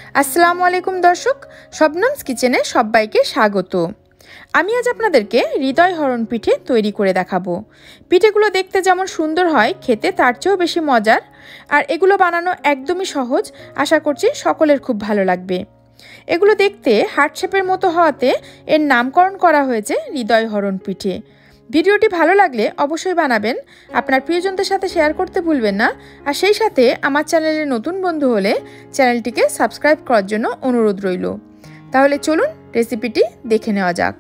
আসসালামু আলাইকুম দর্শক, শবনমস কিচেনে সবাইকে স্বাগত। আমি আজ আপনাদেরকে হৃদয় হরণ পিঠে তৈরি করে দেখাবো। পিঠেগুলো দেখতে যেমন সুন্দর হয়, খেতে তার চেয়েও বেশি মজার। আর এগুলো বানানো একদমই সহজ, আশা করছি সকলের খুব ভালো লাগবে। এগুলো দেখতে হার্ট শেপের মতো হওয়াতে এর নামকরণ করা হয়েছে হৃদয় হরণ পিঠে। ভিডিওটি ভালো লাগলে অবশ্যই বানাবেন, আপনার প্রিয়জনদের সাথে শেয়ার করতে ভুলবেন না। আর সেই সাথে আমার চ্যানেলে নতুন বন্ধু হলে চ্যানেলটিকে সাবস্ক্রাইব করার জন্য অনুরোধ রইল। তাহলে চলুন রেসিপিটি দেখে নেওয়া যাক।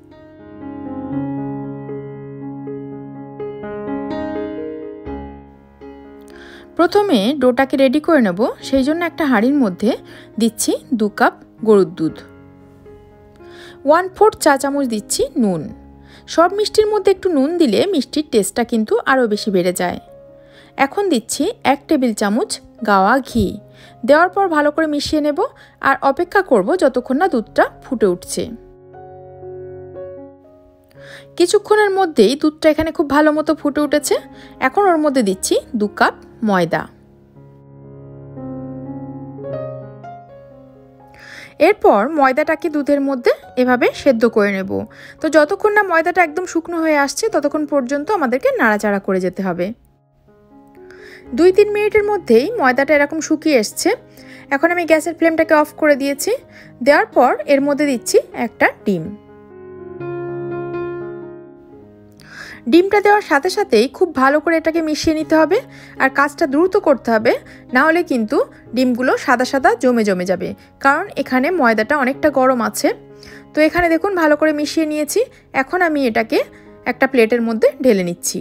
প্রথমে ডোটাকে রেডি করে নেব। সেই জন্য একটা হাঁড়ির মধ্যে দিচ্ছি 2 কাপ গরুর দুধ, 1/4 চা চামচ দিচ্ছি নুন। সব মিষ্টির মধ্যে একটু নুন দিলে মিষ্টির টেস্টটা কিন্তু আরও বেশি বেড়ে যায়। এখন দিচ্ছি 1 টেবিল চামচ গাওয়া ঘি। দেওয়ার পর ভালো করে মিশিয়ে নেব আর অপেক্ষা করব যতক্ষণ না দুধটা ফুটে উঠছে। কিছুক্ষণের মধ্যেই দুধটা এখানে খুব ভালো মতো ফুটে উঠেছে। এখন ওর মধ্যে দিচ্ছি 2 কাপ ময়দা। এরপর ময়দাটাকে দুধের মধ্যে এভাবে সেদ্ধ করে নেব। তো যতক্ষণ না ময়দাটা একদম শুকনো হয়ে আসছে ততক্ষণ পর্যন্ত আমাদেরকে নাড়াচাড়া করে যেতে হবে। 2-3 মিনিটের মধ্যেই ময়দাটা এরকম শুকিয়ে এসছে। এখন আমি গ্যাসের ফ্লেমটাকে অফ করে দিয়েছি। দেওয়ার পর এর মধ্যে দিচ্ছি একটা ডিম। ডিমটা দেওয়ার সাথে সাথেই খুব ভালো করে এটাকে মিশিয়ে নিতে হবে। আর কাজটা দ্রুত করতে হবে, না হলে কিন্তু ডিমগুলো সাদা সাদা জমে জমে যাবে, কারণ এখানে ময়দাটা অনেকটা গরম আছে। তো এখানে দেখুন ভালো করে মিশিয়ে নিয়েছি। এখন আমি এটাকে একটা প্লেটের মধ্যে ঢেলে নিচ্ছি।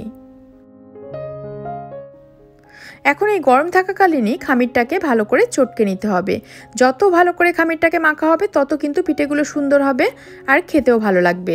এখন এই গরম থাকাকালীনই খামিরটাকে ভালো করে চটকে নিতে হবে। যত ভালো করে খামিরটাকে মাখা হবে তত কিন্তু পিঠেগুলো সুন্দর হবে আর খেতেও ভালো লাগবে।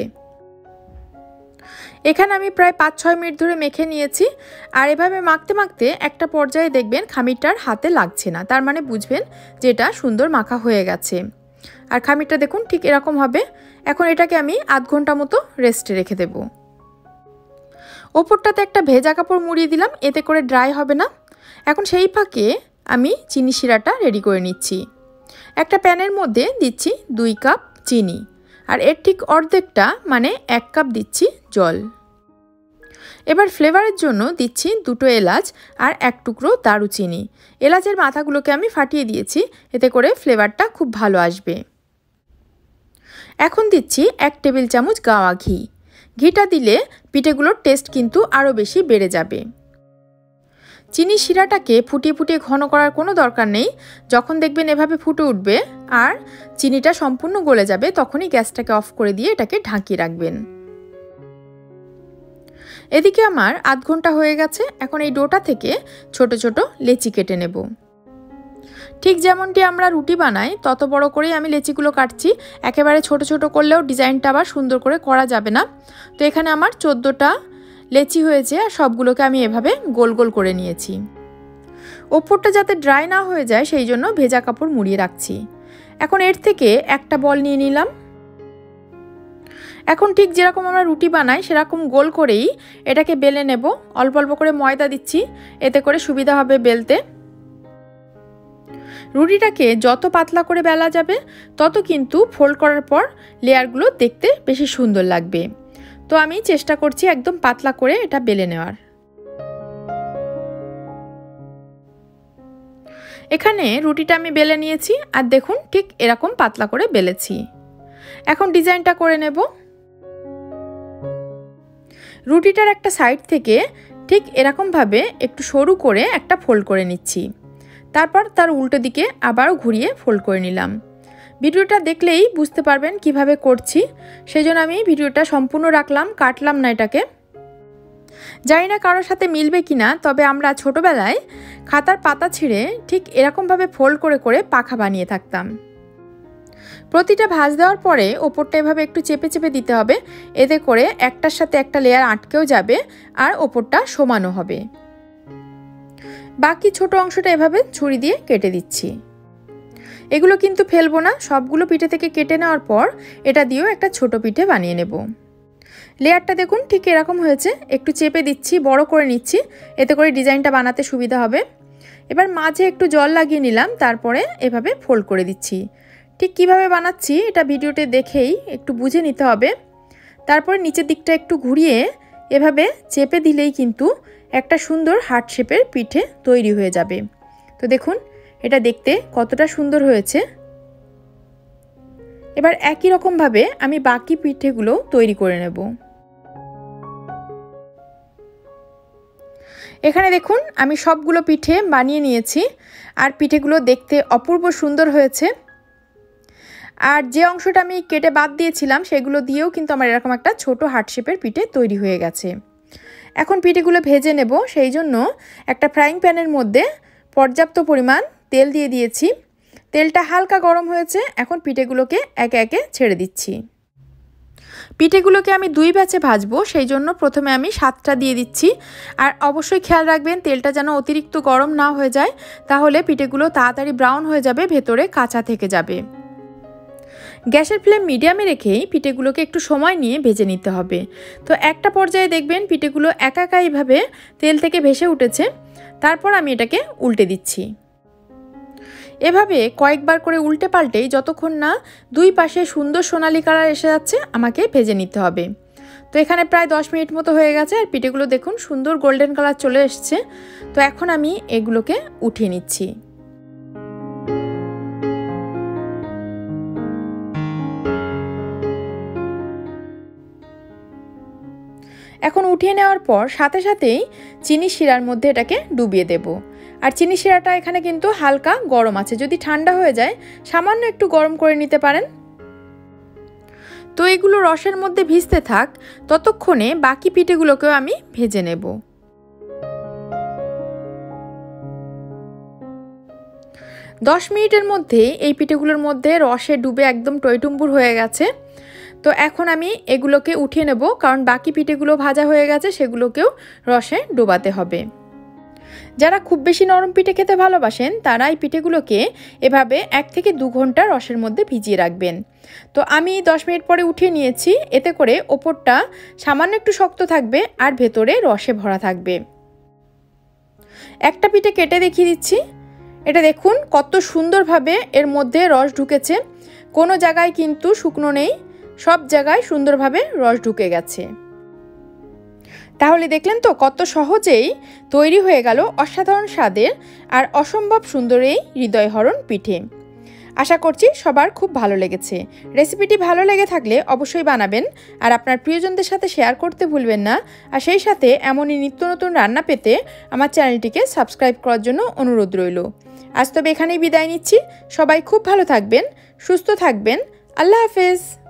এখানে আমি প্রায় 5-6 মিনিট ধরে মেখে নিয়েছি। আর এভাবে মাখতে মাখতে একটা পর্যায়ে দেখবেন খামিরটার হাতে লাগছে না, তার মানে বুঝবেন যে এটা সুন্দর মাখা হয়ে গেছে। আর খামিরটা দেখুন ঠিক এরকম হবে। এখন এটাকে আমি আধ ঘন্টা মতো রেস্টে রেখে দেব। ওপরটাতে একটা ভেজা কাপড় মুড়িয়ে দিলাম, এতে করে ড্রাই হবে না। এখন সেই ফাঁকে আমি চিনি শিরাটা রেডি করে নিচ্ছি। একটা প্যানের মধ্যে দিচ্ছি 2 কাপ চিনি, আর এর ঠিক অর্ধেকটা মানে 1 কাপ দিচ্ছি জল। এবার ফ্লেভারের জন্য দিচ্ছি 2টো এলাচ আর 1 টুকরো দারুচিনি। এলাচের মাথাগুলোকে আমি ফাটিয়ে দিয়েছি, এতে করে ফ্লেভারটা খুব ভালো আসবে। এখন দিচ্ছি 1 টেবিল চামচ গাওয়া ঘি। ঘিটা দিলে পিঠেগুলোর টেস্ট কিন্তু আরও বেশি বেড়ে যাবে। চিনি শিরাটাকে ফুটিয়ে ফুটিয়ে ঘন করার কোনো দরকার নেই। যখন দেখবেন এভাবে ফুটে উঠবে আর চিনিটা সম্পূর্ণ গলে যাবে, তখনই গ্যাসটাকে অফ করে দিয়ে এটাকে ঢাকিয়ে রাখবেন। এদিকে আমার আধ ঘন্টা হয়ে গেছে। এখন এই ডোটা থেকে ছোট ছোট লেচি কেটে নেব। ঠিক যেমনটি আমরা রুটি বানাই তত বড় করেই আমি লেচিগুলো কাটছি। একেবারে ছোট ছোট করলেও ডিজাইনটা আবার সুন্দর করে করা যাবে না। তো এখানে আমার 14টা লেচি হয়েছে আর সবগুলোকে আমি এভাবে গোল গোল করে নিয়েছি। ওপরটা যাতে ড্রাই না হয়ে যায় সেই জন্য ভেজা কাপড় মুড়িয়ে রাখছি। এখন এর থেকে একটা বল নিয়ে নিলাম। এখন ঠিক যেরকম আমরা রুটি বানাই সেরকম গোল করেই এটাকে বেলে নেব। অল্প অল্প করে ময়দা দিচ্ছি, এতে করে সুবিধা হবে বেলতে। রুটিটাকে যত পাতলা করে বেলা যাবে তত কিন্তু ফোল্ড করার পর লেয়ারগুলো দেখতে বেশি সুন্দর লাগবে। তো আমি চেষ্টা করছি একদম পাতলা করে এটা বেলে নেওয়ার। এখানে রুটিটা আমি বেলে নিয়েছি আর দেখুন ঠিক এরকম পাতলা করে বেলেছি। এখন ডিজাইনটা করে নেব। রুটিটার একটা সাইড থেকে ঠিক এরকমভাবে একটু সরু করে একটা ফোল্ড করে নিচ্ছি। তারপর তার উল্টো দিকে আবার ঘুরিয়ে ফোল্ড করে নিলাম। ভিডিওটা দেখলেই বুঝতে পারবেন কিভাবে করছি, সেই জন্য আমি ভিডিওটা সম্পূর্ণ রাখলাম, কাটলাম না এটাকে। জানি না কারোর সাথে মিলবে কিনা, তবে আমরা ছোটবেলায় খাতার পাতা ছিঁড়ে ঠিক এরকমভাবে ফোল্ড করে করে পাখা বানিয়ে থাকতাম। প্রতিটা ভাঁজ দেওয়ার পরে ওপরটা এভাবে একটু চেপে চেপে দিতে হবে, এতে করে একটার সাথে একটা লেয়ার আটকেও যাবে আর ওপরটা সমানও হবে। বাকি ছোট অংশটা এভাবে ছুরি দিয়ে কেটে দিচ্ছি। এগুলো কিন্তু ফেলবো না, সবগুলো পিঠে থেকে কেটে নেওয়ার পর এটা দিয়েও একটা ছোট পিঠে বানিয়ে নেব। লেয়ারটা দেখুন ঠিক এরকম হয়েছে। একটু চেপে দিচ্ছি, বড় করে নিচ্ছি, এতে করে ডিজাইনটা বানাতে সুবিধা হবে। এবার মাঝে একটু জল লাগিয়ে নিলাম, তারপরে এভাবে ফোল্ড করে দিচ্ছি। ঠিক কিভাবে বানাচ্ছি এটা ভিডিওতে দেখেই একটু বুঝে নিতে হবে। তারপরে নিচের দিকটা একটু ঘুরিয়ে এভাবে চেপে দিলেই কিন্তু একটা সুন্দর হার্ট শেপের পিঠে তৈরি হয়ে যাবে। তো দেখুন এটা দেখতে কতটা সুন্দর হয়েছে। এবার একই রকমভাবে আমি বাকি পিঠেগুলো তৈরি করে নেব। এখানে দেখুন আমি সবগুলো পিঠে বানিয়ে নিয়েছি, আর পিঠেগুলো দেখতে অপূর্ব সুন্দর হয়েছে। আর যে অংশটা আমি কেটে বাদ দিয়েছিলাম সেগুলো দিয়েও কিন্তু আমার এরকম একটা ছোট হার্ট শেপের পিঠে তৈরি হয়ে গেছে। এখন পিঠেগুলো ভেজে নেব, সেই জন্য একটা ফ্রাইং প্যানের মধ্যে পর্যাপ্ত পরিমাণ তেল দিয়ে দিয়েছি। তেলটা হালকা গরম হয়েছে, এখন পিঠেগুলোকে একে একে ছেড়ে দিচ্ছি। পিঠেগুলোকে আমি 2 ব্যাচে ভাজবো, সেই জন্য প্রথমে আমি 7টা দিয়ে দিচ্ছি। আর অবশ্যই খেয়াল রাখবেন তেলটা যেন অতিরিক্ত গরম না হয়ে যায়, তাহলে পিঠেগুলো তাড়াতাড়ি ব্রাউন হয়ে যাবে, ভেতরে কাঁচা থেকে যাবে। গ্যাসের ফ্লেম মিডিয়ামে রেখেই পিঠেগুলোকে একটু সময় নিয়ে ভেজে নিতে হবে। তো একটা পর্যায়ে দেখবেন পিঠেগুলো একা একা এইভাবে তেল থেকে ভেসে উঠেছে। তারপর আমি এটাকে উল্টে দিচ্ছি। এভাবে কয়েকবার করে উল্টে পাল্টেই যতক্ষণ না 2 পাশে সুন্দর সোনালি কালার এসে যাচ্ছে আমাকে ভেজে নিতে হবে। তো এখানে প্রায় 10 মিনিট মতো হয়ে গেছে, আর পিঠেগুলো দেখুন সুন্দর গোল্ডেন কালার চলে এসছে। তো এখন আমি এগুলোকে উঠিয়ে নিচ্ছি। এখন উঠিয়ে নেওয়ার পর সাথে সাথেই চিনি শিরার মধ্যে এটাকে ডুবিয়ে দেব। আর চিনি শিরাটা এখানে কিন্তু হালকা গরম আছে, যদি ঠান্ডা হয়ে যায় সামান্য একটু গরম করে নিতে পারেন। তো এগুলো রসের মধ্যে ভিজতে থাক, ততক্ষণে বাকি পিঠেগুলোকেও আমি ভেজে নেব। দশ মিনিটের মধ্যে এই পিঠেগুলোর মধ্যে রসে ডুবে একদম টইটুম্বুর হয়ে গেছে। তো এখন আমি এগুলোকে উঠিয়ে নেব, কারণ বাকি পিঠেগুলো ভাজা হয়ে গেছে, সেগুলোকেও রসে ডোবাতে হবে। যারা খুব বেশি নরম পিঠে খেতে ভালোবাসেন তারা এই পিঠেগুলোকে এভাবে 1 থেকে 2 ঘন্টা রসের মধ্যে ভিজিয়ে রাখবেন। তো আমি 10 মিনিট পরে উঠিয়ে নিয়েছি, এতে করে ওপরটা সামান্য একটু শক্ত থাকবে আর ভেতরে রসে ভরা থাকবে। একটা পিঠে কেটে দেখিয়ে দিচ্ছি। এটা দেখুন কত সুন্দরভাবে এর মধ্যে রস ঢুকেছে, কোনো জায়গায় কিন্তু শুকনো নেই, সব জায়গায় সুন্দরভাবে রস ঢুকে গেছে। তাহলে দেখলেন তো কত সহজেই তৈরি হয়ে গেল অসাধারণ স্বাদের আর অসম্ভব সুন্দর এই হৃদয় হরণ পিঠে। আশা করছি সবার খুব ভালো লেগেছে। রেসিপিটি ভালো লেগে থাকলে অবশ্যই বানাবেন আর আপনার প্রিয়জনদের সাথে শেয়ার করতে ভুলবেন না। আর সেই সাথে এমনই নিত্য নতুন রান্না পেতে আমার চ্যানেলটিকে সাবস্ক্রাইব করার জন্য অনুরোধ রইল। আজ তবে এখানেই বিদায় নিচ্ছি। সবাই খুব ভালো থাকবেন, সুস্থ থাকবেন। আল্লাহ হাফেজ।